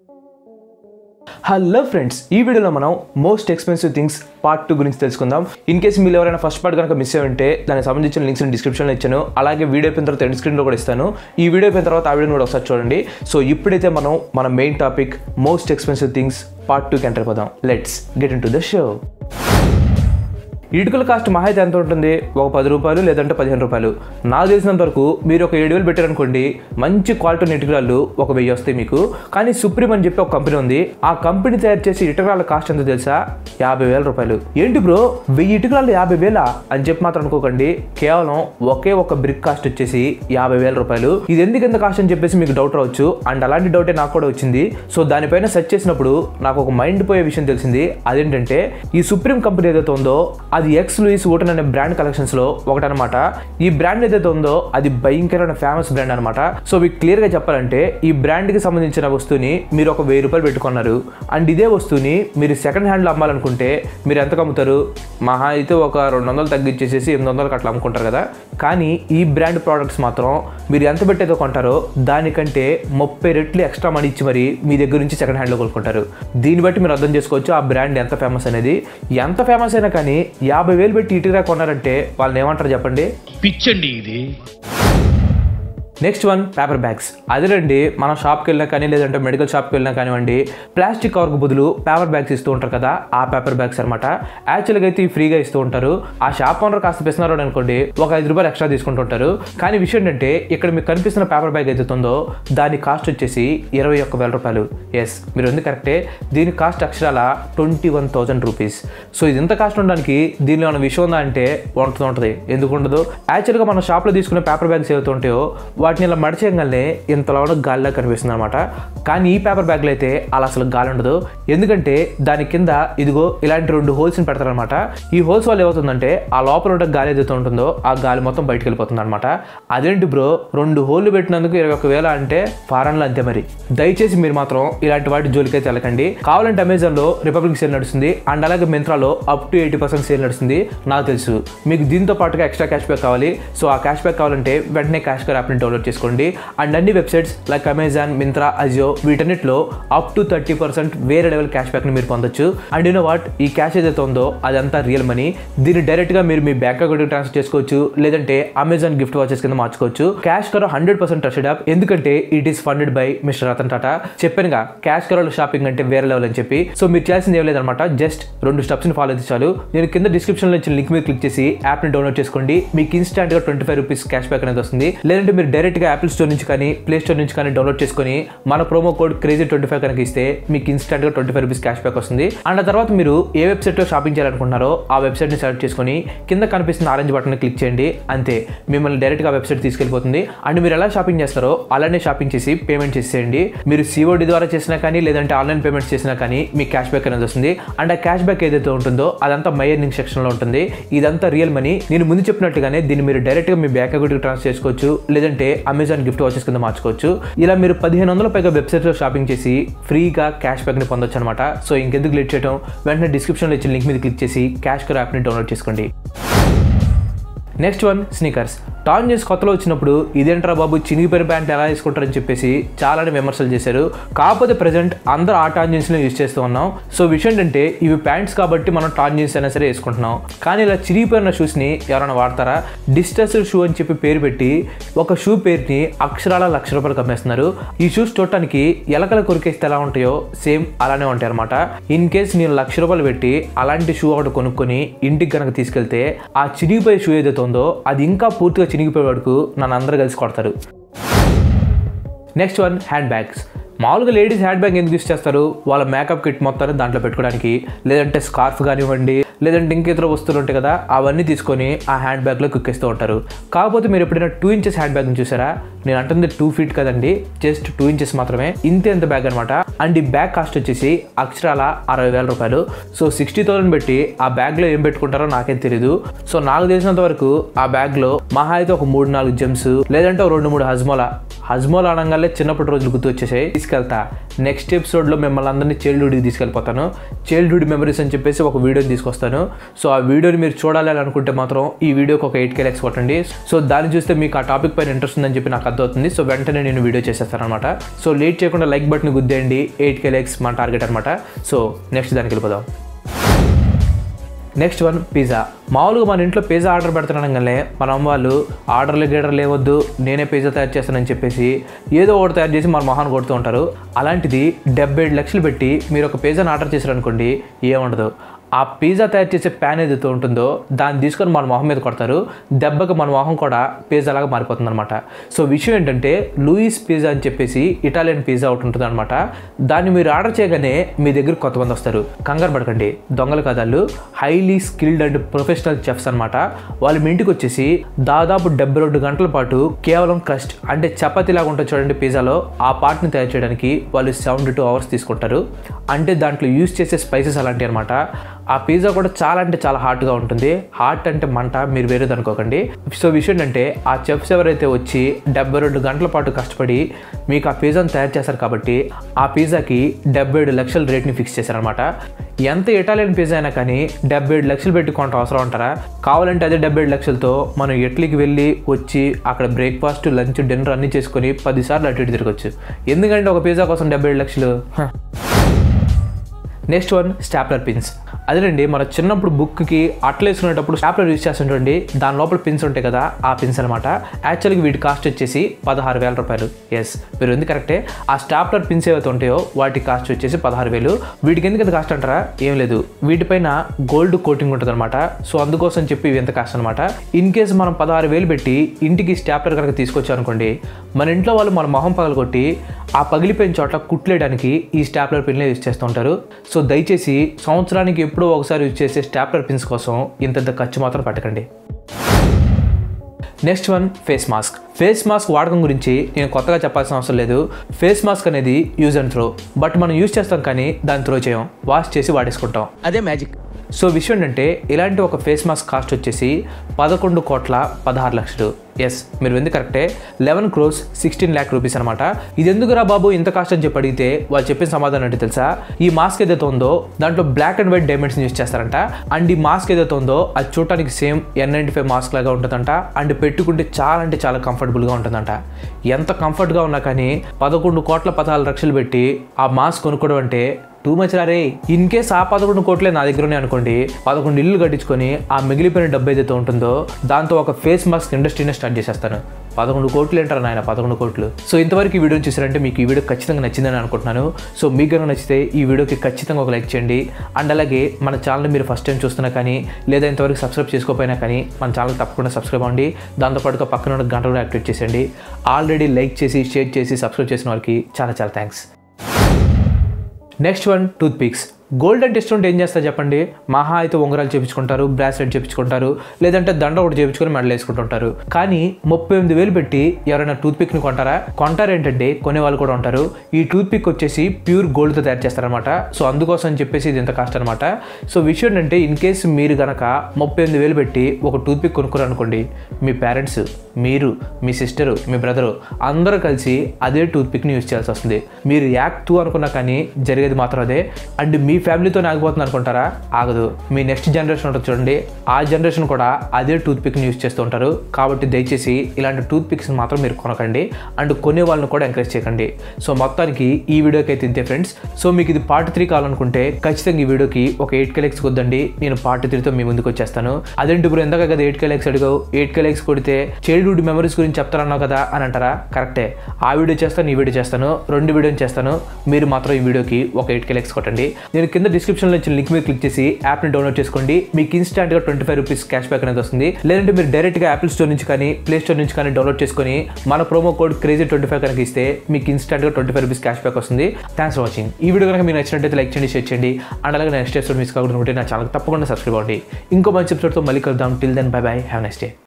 Hello friends, ఈ వీడియోలో మనం మోస్ట్ ఎక్స్పెన్సివ్ థింగ్స్ పార్ట్ 2 గురించి తెలుసుకుందాం. ఇన్ కేసు మీరు ఎవరైనా ఫస్ట్ పార్ట్ కనుక మిస్ అయ్యి ఉంటే దానికి సంబంధించిన లింక్స్ డిస్క్రిప్షన్లో ఇచ్చాను. అలాగే వీడియో అయిపోయిన తర్వాత ఎండ్ స్క్రీన్లో కూడా ఇస్తాను. ఈ వీడియో అయిపోయిన తర్వాత ఆ వీడియోని కూడా ఒకసారి చూడండి. సో ఇప్పుడైతే మనం మన main topic most expensive things part 2కి ఎంటర్ అయిపోదాం. Let's get into the show. ఇటుకల కాస్ట్ మహా అయితే ఎంత ఉంటుంది? ఒక 10 రూపాయలు లేదంటే 15 రూపాయలు. నాకు తెలిసినంత వరకు మీరు ఒక 7,000 పెట్టారనుకోండి, మంచి క్వాలిటీ ఇటుకరాళ్ళు ఒక 1000 వస్తాయి మీకు. కానీ సుప్రీం అని చెప్పి ఒక కంపెనీ ఉంది. ఆ కంపెనీ తయారు చేసి ఇటుకరాళ్ళ కాస్ట్ ఎంత తెలుసా? 50,000 రూపాయలు. ఏంటి బ్రో 1000 ఇటుకరాళ్ళు 50,000 అని చెప్పి మాత్రం అనుకోకండి. కేవలం ఒకే ఒక బ్రిక్ కాస్ట్ వచ్చేసి 50,000 రూపాయలు. ఇది ఎందుకు ఎంత కాస్ట్ అని చెప్పేసి మీకు డౌట్ రావచ్చు. అండ్ అలాంటి డౌటే నాకు కూడా వచ్చింది. సో దానిపైన సెర్చ్ చేసినప్పుడు నాకు ఒక మైండ్ పోయే విషయం తెలిసింది. అదేంటంటే ఈ సుప్రీం కంపెనీ ఏదైతే ఉందో అది ఎక్స్ లూయిస్ వుటన్ అనే బ్రాండ్ కలెక్షన్స్ లో ఒకటనమాట. ఈ బ్రాండ్ ఏదైతే ఉందో అది భయంకరమైన ఫేమస్ బ్రాండ్ అనమాట. సో మీకు క్లియర్ గా చెప్పాలంటే ఈ బ్రాండ్ కి సంబంధించిన వస్తువుని మీరు ఒక 1000 రూపాయలు పెట్టుకున్నారు. అండ్ ఇదే వస్తువుని మీరు సెకండ్ హ్యాండ్ లో అమ్మాలనుకుంటే మీరు ఎంతకు అమ్ముతారు? మహా అయితే ఒక 200 తగ్గించేసి 800కి అట్లా అమ్ముకుంటారు కదా. కానీ ఈ బ్రాండ్ ప్రోడక్ట్స్ మాత్రం మీరు ఎంత పెట్టేదో కొంటారో దానికంటే 30 రెట్లు ఎక్స్ట్రా మనీ ఇచ్చి మరి మీ దగ్గర నుంచి సెకండ్ హ్యాండ్ లో కొనుక్కుంటారు. దీన్ని బట్టి మీరు అర్థం చేసుకోవచ్చు ఆ బ్రాండ్ ఎంత ఫేమస్ అనేది. ఎంత ఫేమస్ అయినా కానీ 50,000 పెట్టి ఇటుగా కొన్నారంటే వాళ్ళని ఏమంటారు చెప్పండి? పిచ్చండి ఇది. Next one paper bags. అదేనండి మనం షాప్కి వెళ్ళినా కానీ లేదంటే మెడికల్ షాప్కి వెళ్ళినా కానివ్వండి, ప్లాస్టిక్ కవర్కు బదులు పేపర్ బ్యాగ్స్ ఇస్తూ ఉంటారు కదా, ఆ పేపర్ బ్యాగ్స్ అనమాట. యాక్చువల్గా అయితే ఫ్రీగా ఇస్తూ ఉంటారు. ఆ షాప్ ఓనర్ కాస్త పిస్తున్నారు అనుకోండి, ఒక 5 రూపాయలు ఎక్స్ట్రా తీసుకుంటూ ఉంటారు. కానీ విషయం ఏంటంటే ఇక్కడ మీకు కనిపిస్తున్న పేపర్ బ్యాగ్ ఏదైతే ఉందో దాని కాస్ట్ వచ్చేసి 21,000 రూపాయలు. ఎస్, మీరు ఉంది కరెక్టే. దీని కాస్ట్ అక్షరాల 21,000 రూపీస్. సో ఇది ఎంత కాస్ట్ ఉండడానికి దీనిలో ఉన్న విషయం ఉందా అంటే ఉంటుంది. ఎందుకు ఉండదు? యాక్చువల్గా మన షాప్లో తీసుకునే పేపర్ బ్యాగ్స్ ఏవైతే ఉంటాయో వాటిని ఇలా మడిచేయగానే ఇంతలో గాలిలా కనిపిస్తుంది అనమాట. కానీ ఈ పేపర్ బ్యాగ్లో అయితే అలా అసలు గాలి ఉండదు. ఎందుకంటే దాని కింద ఇదిగో ఇలాంటి 2 హోల్స్ని పెడతారనమాట. ఈ హోల్స్ వల్ల ఏమవుతుందంటే ఆ లోపల ఉంటే గాలి ఏదైతే ఉంటుందో ఆ గాలి మొత్తం బయటకు వెళ్ళిపోతుంది అనమాట. అదేంటి బ్రో 2 హోల్లు పెట్టినందుకు 21,000 అంటే ఫారెన్లో అంతే. మరి దయచేసి మీరు మాత్రం ఇలాంటి వాటి జోలికైతే వెళ్ళకండి. కావాలంటే అమెజాన్లో రిపబ్లిక్ సేల్ నడుస్తుంది. అండ్ అలాగే మింత్రాలో అప్ టు 80% సేల్ నడుస్తుంది. నాకు తెలుసు మీకు దీంతో పాటుగా ఎక్స్ట్రా క్యాష్ బ్యాక్ కావాలి. సో ఆ క్యాష్ బ్యాక్ కావాలంటే వెంటనే క్యాష్ బ్యాక్ యాప్ని డౌన్లోడ్ చేసుకోండి. అండ్ అన్ని websites like Amazon, Myntra, Ajio వీటన్నిటిలో అప్ టు 30% వేరే లెవెల్ క్యాష్ బ్యాక్ ని మీరు పొందొచ్చు. అండ్ యు నో వాట్, ఈ క్యాష్ ఏదైతే ఉందో అదంతా రియల్ మనీ. దీన్ని డైరెక్ట్ గా మీరు మీ బ్యాంక్ అకౌంట్ ట్రాన్స్ఫర్ చేసుకోవచ్చు, లేదంటే అమెజాన్ గిఫ్ట్ వాచెస్ కింద మార్చుకోవచ్చు. CashKaro 100% trusted app. ఎందుకంటే it is funded by mister Ratan Tata. చెప్పానుగా క్యాష్ కరోలో షాపింగ్ అంటే వేరే లెవెల్ అని చెప్పి. సో మీరు చేయాల్సింది ఏం లేదనమాట, జస్ట్ 2 స్టెప్స్ ని ఫాలో అయితే చాలు. నేను కింద డిస్క్రిప్షన్ లో ఇచ్చిన లింక్ మీద క్లిక్ చేసి యాప్ ని డౌన్లోడ్ చేసుకోండి. మీకు ఇన్స్టాంట్ గా 25 రూపీస్ క్యాష్ బ్యాక్ అనేది వస్తుంది. లేదంటే మీరు డైరెక్ట్ గా యాపిల్ స్టోర్ నుంచి కానీ ప్లే స్టోర్ నుంచి కానీ డౌన్లోడ్ చేసుకొని మన ప్రోమో కోడ్ Krazy25 కనుక ఇస్తే మీకు ఇన్స్టెంట్ గా 25 రూపీస్ క్యాష్ బ్యాక్ వస్తుంది. అండ్ ఆ తర్వాత మీరు ఏ వెబ్సైట్ లో షాపింగ్ చేయాలనుకుంటున్నారో ఆ వెబ్సైట్ ని సెలెక్ట్ చేసుకొని కింద కనిపిస్తున్న ఆరెంజ్ బటన్ ని క్లిక్ చేయండి. అంతే, మిమ్మల్ని డైరెక్ట్ గా వెబ్సైట్ తీసుకెళ్లిపోతుంది. అండ్ మీరు ఎలా షాపింగ్ చేస్తారో అలానే షాపింగ్ చేసి పేమెంట్ చేసేయండి. మీరు COD ద్వారా చేసినా కానీ లేదంటే ఆన్లైన్ పేమెంట్స్ చేసినా కానీ మీకు క్యాష్ బ్యాక్ అనేది వస్తుంది. అండ్ ఆ క్యాష్ బ్యాక్ ఏదైతే ఉంటుందో అదంతా మై ఎర్నింగ్ సెక్షన్ లో ఉంటుంది. ఇదంతా రియల్ మనీ. నేను ముందు చెప్పినట్టుగానే దీన్ని మీరు డైరెక్ట్ గా మీ బ్యాంక్ అకౌంట్ కి ట్రాన్స్ఫర్ చేసుకోవచ్చు, లేదంటే అమెజాన్ గిఫ్ట్ వాచెస్ కింద మార్చుకోవచ్చు. ఇలా మీరు 1500 పైగా వెబ్సైట్ లో షాపింగ్ చేసి ఫ్రీగా క్యాష్ బ్యాక్ ని పొందొచ్చు అనమాట. సో ఇంకెందుకు లేట్ చేయడం, వెంటనే డిస్క్రిప్షన్ లో ఇచ్చిన లింక్ మీద క్లిక్ చేసి క్యాష్ కరో యాప్ ని డౌన్లోడ్ చేసుకోండి. Next one sneakers. టాన్ న్యూస్ కొత్తలో వచ్చినప్పుడు ఇదేంట్రా బాబు చినిగిపోయిన ప్యాంట్ ఎలా వేసుకుంటారని చెప్పేసి చాలానే విమర్శలు చేశారు. కాకపోతే ప్రెజెంట్ అందరూ ఆ టాన్ జీన్స్ యూజ్ చేస్తూ ఉన్నాం. సో విషయం ఏంటంటే ఇవి ప్యాంట్స్ కాబట్టి మనం టాన్ జీన్స్ అయినా సరే వేసుకుంటున్నాం. కానీ ఇలా చిరిగిపోయిన షూస్ని ఎవరైనా వాడతారా? డిస్ట్రెస్డ్ షూ అని చెప్పి పేరు పెట్టి ఒక షూ పేరుని అక్షరాల 1,00,000 రూపాయలు అమ్మేస్తున్నారు. ఈ షూస్ చూడటానికి ఎలకల కొరికేస్తే ఎలా ఉంటాయో సేమ్ అలానే ఉంటాయి అనమాట. ఇన్ కేస్ నేను 1,00,000 రూపాయలు పెట్టి అలాంటి షూ ఒకటి కొనుక్కొని ఇంటికి కనుక తీసుకెళ్తే ఆ చిరిగిపోయే షూ ఏదైతే ఉందో అది ఇంకా పూర్తిగా చినిగిపోయే వరకు నన్ను అందరూ కలిసి కొడతారు. Next one hand bags. మామూలుగా లేడీస్ హ్యాండ్ బ్యాగ్ ఎందుకు యూస్ చేస్తారు? వాళ్ళ మేకప్ కిట్ మొత్తాన్ని దాంట్లో పెట్టుకోవడానికి, లేదంటే స్కార్ఫ్ కానివ్వండి, లేదంటే ఇంకేతర వస్తువులు ఉంటాయి కదా అవన్నీ తీసుకొని ఆ హ్యాండ్ బ్యాగ్లో కుక్కేస్తూ ఉంటారు. కాకపోతే మీరు ఎప్పుడైనా 2 ఇంచెస్ హ్యాండ్ బ్యాగ్ని చూసారా? నేను అంటుంది 2 ఫీట్ కదండి, జస్ట్ 2 ఇంచెస్ మాత్రమే. ఇంత బ్యాగ్ అనమాట. అండ్ ఈ బ్యాగ్ కాస్ట్ వచ్చేసి అక్షరాల 60,000 రూపాయలు. సో 60,000 పెట్టి ఆ బ్యాగ్లో ఏం పెట్టుకుంటారో నాకేం తెలీదు. సో నాకు తెలిసినంత వరకు ఆ బ్యాగ్లో మహా అయితే ఒక 3-4 జెమ్స్, లేదంటే 2-3 హజ్మోలా అనగానే చిన్నప్పటి రోజులు గుర్తు వచ్చేసాయి. తీసుకెళ్తా. నెక్స్ట్ ఎపిసోడ్లో మిమ్మల్ని అందరినీ చైల్డ్హుడ్కి తీసుకెళ్ళిపోతాను. చైల్డ్హుడ్ మెమరీస్ అని చెప్పేసి ఒక వీడియోని తీసుకొస్తాను. చెప్తాను. సో ఆ వీడియోని మీరు చూడాలి అని అనుకుంటే మాత్రం ఈ వీడియోకి ఒక 8K లైక్స్ కొట్టండి. సో దాన్ని చూస్తే మీకు ఆ టాపిక్ పైన ఇంట్రెస్ట్ ఉందని చెప్పి నాకు అర్థమవుతుంది. సో వెంటనే నేను వీడియో చేసేస్తాను అనమాట. సో లేట్ చేయకుండా లైక్ బటన్ గుద్దేయండి. 8K లైక్స్ మన టార్గెట్ అనమాట. సో నెక్స్ట్ దానికి వెళ్ళిపోదాం. Next one pizza. మామూలుగా మన ఇంట్లో పిజ్జా ఆర్డర్ పెడుతున్నానగానే మన అమ్మ వాళ్ళు గీడర్లు ఏవద్దు, నేనే పిజ్జా తయారు చేస్తానని చెప్పేసి ఏదో ఒకటి తయారు చేసి మన మొహాన్ని కొడుతూ ఉంటారు. అలాంటిది 77 లక్షలు పెట్టి మీరు ఒక పిజ్జాని ఆర్డర్ చేశారనుకోండి, ఏముండదు. ఆ పిజ్జా తయారు చేసే ప్యాన్ ఏదైతే ఉంటుందో దాన్ని తీసుకొని మన మొహం మీద కొడతారు. దెబ్బకి మన మొహం కూడా పిజ్జా లాగా మారిపోతుంది అనమాట. సో విషయం ఏంటంటే లూయిస్ పిజ్జా అని చెప్పేసి ఇటాలియన్ పిజ్జా ఒకటి ఉంటుంది అనమాట. దాన్ని మీరు ఆర్డర్ చేయగానే మీ దగ్గర కొంతమంది వస్తారు. కంగారు పడకండి, దొంగల కథలు highly skilled and professional chefs అనమాట. వాళ్ళు మీ ఇంటికి వచ్చేసి దాదాపు 72 గంటల పాటు కేవలం క్రస్ట్ అంటే చపాతీ లాగా ఉంటుంది చూడండి పిజ్జాలో, ఆ పార్ట్ని తయారు చేయడానికి వాళ్ళు 72 అవర్స్ తీసుకుంటారు. అంటే దాంట్లో యూజ్ చేసే స్పైసెస్ అలాంటివి అనమాట. ఆ పిజ్జా కూడా చాలా అంటే చాలా హాట్గా ఉంటుంది. హాట్ అంటే మంట, మీరు వేరేది అనుకోకండి. సో విషయం ఏంటంటే ఆ చెఫ్స్ ఎవరైతే వచ్చి 72 గంటల పాటు కష్టపడి మీకు ఆ పిజ్జాను తయారు చేస్తారు కాబట్టి ఆ పిజ్జాకి 77 లక్షల రేట్ని ఫిక్స్ చేశారనమాట. ఎంత ఇటాలియన్ పిజ్జా అయినా కానీ 77 లక్షలు పెట్టి కొంత అవసరం అంటారా? కావాలంటే అదే 77 లక్షలతో మనం ఇటలీకి వెళ్ళి వచ్చి అక్కడ బ్రేక్ఫాస్ట్, లంచ్, డిన్నర్ అన్నీ చేసుకొని 10 సార్లు అటు ఇటు తిరగచ్చు. ఎందుకంటే ఒక పిజ్జా కోసం 77 లక్షలు. Next one stapler pins. అదేనండి మన చిన్నప్పుడు బుక్కి అట్లా వేసుకునేటప్పుడు స్టాప్లర్ యూజ్ చేస్తుంటండి. దాని లోపల పిన్స్ ఉంటాయి కదా, ఆ పిన్స్ అనమాట. యాక్చువల్గా వీటి కాస్ట్ వచ్చేసి 16,000 రూపాయలు. ఎస్, మీరు ఎందుకు కరెక్టే. ఆ స్టాప్లర్ పిన్స్ ఏవైతే ఉంటాయో వాటి కాస్ట్ వచ్చేసి 16,000. వీటికి ఎందుకు ఎంత కాస్ట్ అంటారా? ఏం లేదు, వీటిపైన గోల్డ్ కోటింగ్ ఉంటుంది అనమాట. సో అందుకోసం చెప్పి ఇవి ఎంత కాస్ట్ అనమాట. ఇన్ కేసు మనం 16,000 పెట్టి ఇంటికి స్టాప్లర్ కనుక తీసుకొచ్చాం అనుకోండి, మన ఇంట్లో వాళ్ళు మన మొహం పగలగొట్టి ఆ పగిలిపోయిన చోట కుట్లేయడానికి ఈ స్టాప్లర్ పిన్లే యూజ్ చేస్తుంటారు. సో దయచేసి సంవత్సరానికి ఎప్పుడో ఒకసారి యూజ్ చేసే స్టాప్లర్ పిన్స్ కోసం ఇంత ఖర్చు మాత్రం పెట్టకండి. Next one face mask. Face mask వాడకం గురించి నేను కొత్తగా చెప్పాల్సిన అవసరం లేదు. ఫేస్ మాస్క్ అనేది యూజ్ అండ్ త్రో. బట్ మనం యూజ్ చేస్తాం కానీ దాన్ని త్రో చేయం, వాష్ చేసి వాడేసుకుంటాం. అదే మ్యాజిక్. సో విషయం ఏంటంటే ఇలాంటి ఒక ఫేస్ మాస్క్ కాస్ట్ వచ్చేసి 11,16,00,000. ఎస్, మీరు ఎందుకు కరెక్టే. 11,16 lakh రూపీస్ అనమాట. ఇది ఎందుకురా బాబు ఇంత కాస్ట్ అని చెప్పి అడిగితే వాళ్ళు చెప్పిన సమాధానం అంటే తెలుసా? ఈ మాస్క్ ఏదైతే ఉందో దాంట్లో black and white diamonds use చేస్తారంట. అండ్ ఈ మాస్క్ ఏదైతే ఉందో అది చూడటానికి సేమ్ N95 మాస్క్ లాగా ఉంటుందంట. అండ్ పెట్టుకుంటే చాలా అంటే చాలా కంఫర్టబుల్గా ఉంటుందంట. ఎంత కంఫర్ట్గా ఉన్నా కానీ 11,14,00,000 పెట్టి ఆ మాస్క్ కొనుక్కోవడం అంటే టూ మచ్ రే. ఇన్ కేస్ ఆ 11 కోట్లే నా దగ్గరనే అనుకోండి, 11 ఇల్లు కట్టించుకొని ఆ మిగిలిపోయిన డబ్బు ఏదైతే ఉంటుందో దాంతో ఒక ఫేస్ మాస్క్ ఇండస్ట్రీనే స్టార్ట్ చేసేస్తాను. 11 కోట్లు ఏంటారు నాయన, 11 కోట్లు. సో ఇంతవరకు ఈ వీడియోని చూసారంటే మీకు ఈ వీడియో ఖచ్చితంగా నచ్చిందని అనుకుంటున్నాను. సో మీకు కనుక నచ్చితే ఈ వీడియోకి ఖచ్చితంగా ఒక లైక్ చేయండి. అండ్ అలాగే మన ఛానల్ మీరు ఫస్ట్ టైం చూస్తున్నా కానీ లేదా ఇంతవరకు సబ్స్క్రైబ్ చేసుకోకపోయినా కానీ మన ఛానల్ తప్పకుండా సబ్స్క్రైబ్ అవ్వండి. దాంతోపాటుగా పక్కన ఉన్న గంట కూడా యాక్టివేట్ చేసేయండి. ఆల్రెడీ లైక్ చేసి షేర్ చేసి సబ్స్క్రైబ్ చేసిన వాళ్ళకి చాలా చాలా thanks. Next one toothpicks. Golden test ఉంటే ఏం చేస్తారు చెప్పండి? మహా అయితే ఉంగరాలు చేయించుకుంటారు, బ్రాస్లెట్ చేయించుకుంటారు, లేదంటే దండ ఒకటి చేయించుకొని మెడల్ వేసుకుంటుంటారు. కానీ 38,000 పెట్టి ఎవరైనా టూత్ పిక్ని కొంటారేంటంటే కొనే వాళ్ళు కూడా ఉంటారు. ఈ టూత్ పిక్ వచ్చేసి ప్యూర్ గోల్డ్తో తయారు చేస్తారనమాట. సో అందుకోసం చెప్పేసి ఇది ఎంత కాస్ట్ అనమాట. సో విషయం ఏంటంటే ఇన్ కేసు మీరు కనుక 38,000 పెట్టి ఒక టూత్ పిక్ కొనుక్కోరనుకోండి, మీ పేరెంట్స్, మీరు, మీ సిస్టరు, మీ బ్రదరు అందరూ కలిసి అదే టూత్ పిక్ని యూజ్ చేయాల్సి వస్తుంది. మీరు యాక్ట్ 2 అనుకున్నా కానీ జరిగేది మాత్రం అదే. అండ్ మీ ఫ్యామిలీతో ఆగిపోతుంది అనుకుంటారా? ఆగదు. మీ నెక్స్ట్ జనరేషన్ ఉంటుంది చూడండి, ఆ జనరేషన్ కూడా అదే టూత్ పిక్ని యూజ్ చేస్తూ ఉంటారు. కాబట్టి దయచేసి ఇలాంటి టూత్ పిక్స్ మాత్రం మీరు కొనకండి. అండ్ కొనే వాళ్ళని కూడా ఎంకరేజ్ చేయకండి. సో మొత్తానికి ఈ వీడియోకి అయితే ఇంతే ఫ్రెండ్స్. సో మీకు ఇది పార్ట్ 3 కావాలనుకుంటే ఖచ్చితంగా ఈ వీడియోకి ఒక 8K లైక్స్ కొద్దండి. నేను పార్ట్ 3తో మీ ముందుకు వచ్చేస్తాను. అదేంటి ఇప్పుడు ఎందాక కదా 8K లైక్స్ అడిగావు, 8K లైక్స్ కొడితే చైల్డ్హుడ్ మెమరీస్ గురించి చెప్తారన్నావు కదా అని అంటారా? కరెక్టే. ఆ వీడియో చేస్తాను, ఈ వీడియో చేస్తాను, 2 వీడియోని చేస్తాను. మీరు మాత్రం ఈ వీడియోకి ఒక 8K లైక్స్ కొట్టండి. నేను కింద డిస్క్రిప్షన్లో ఇచ్చిన లింక్ మీద క్లిక్ చేసి యాప్ని డౌన్లోడ్ చేసుకోండి. మీకు ఇన్స్టాంట్గా 25 రూపీస్ క్యాష్ బ్యాక్ అనేది వస్తుంది. లేదంటే మీరు డైరెక్ట్గా యాపిల్ స్టోర్ నుంచి కానీ ప్లే స్టోర్ నుంచి కానీ డౌన్లోడ్ చేసుకొని మన ప్రోమో కోడ్ Krazy25 కనుక ఇస్తే మీకు ఇన్స్టాంట్గా 25 రూపీస్ క్యాష్ బ్యాక్ వస్తుంది. Thanks for watching. ఈ వీడియో కనుక మీకు నచ్చినట్టయితే లైక్ చేయండి, షేర్ చేయండి. అండ్ అలాగే నెక్స్ట్ ఎపిసోడ్ మిస్ కాకుండా ఉంటే నా ఛానల్ తప్పకుండా సబ్స్క్రైబ్ అవ్వండి. ఇంకో మంచి ఎపిసోడ్తో మళ్ళీ కలుద్దాం. Till then bye bye, have nice day.